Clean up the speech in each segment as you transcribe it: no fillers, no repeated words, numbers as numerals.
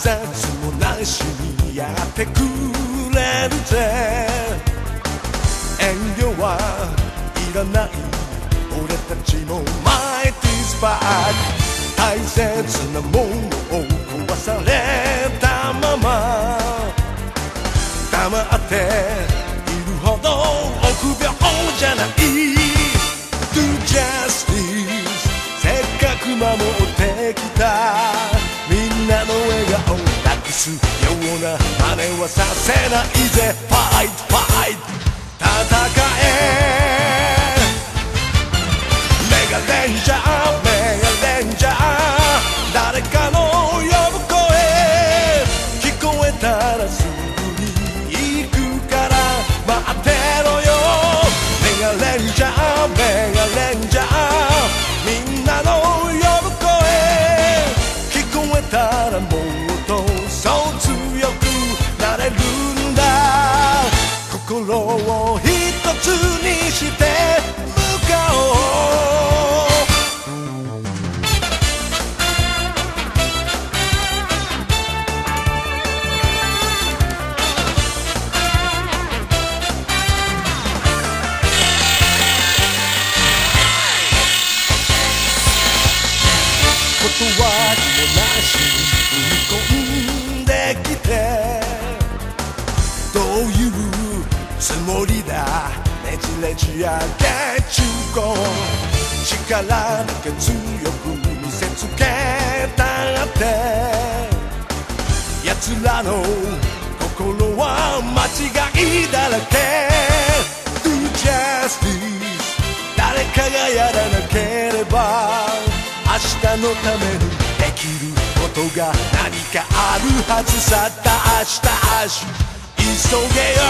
拶もなしにやってくれるぜ。遠慮はいらない、俺たちもマイティスパーク。大切なものを壊されたまま黙っているほど臆病じゃない。 Do justice せっかく守ってきたみんなの笑顔をなくすような真似はさせないぜ。 Fight fight 戦えメガレンジャーメガレンジャー、誰かの呼ぶ声聞こえたらすぐに行くから待ってろよ。メガレンジャーメガレンジャー、みんなの呼ぶ声聞こえたらもっとそう強くなれるんだ。心を一つにして向かおう。断りもなしに踏み込んできてどういうつもりだ。ねじねじや月中高力だけ強く見せつけたって奴らの心は間違いだらけ。 Do justice 誰かがやらなければ明日のためにできることが何かあるはずさ。明日急げよ。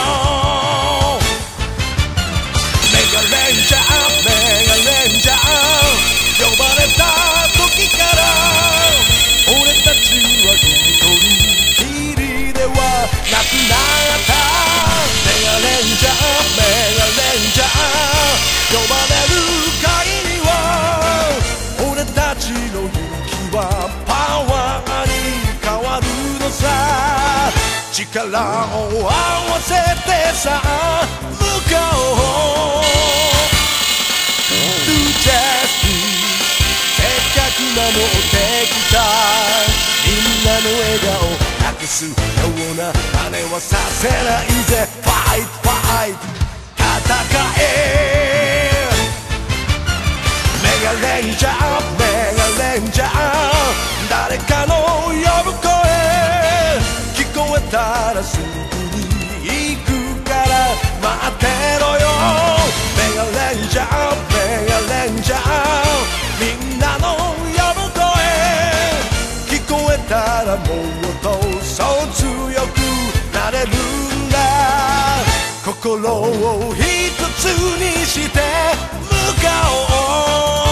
メガレンジャーメガレンジャー、呼ばれた時から俺たちは一人きりではなくなった。メガレンジャーメガレンジャー、呼ばれる限りは俺たちの勇気はパワーに変わるのさ。力を合わせてさ向かおう。 Do justice せっかく守ってきたみんなの笑顔なくすような真似はさせないぜ。 Fight fight 戦えメガレンジャーメガレンジャー、誰かの呼ぶ声聞こえたらすぐに行くから待ってろよ。メガレンジャーメガレンジャー、みんなの呼ぶ声聞こえたらもっとそう強くなれるんだ。心を一つにして向かおう。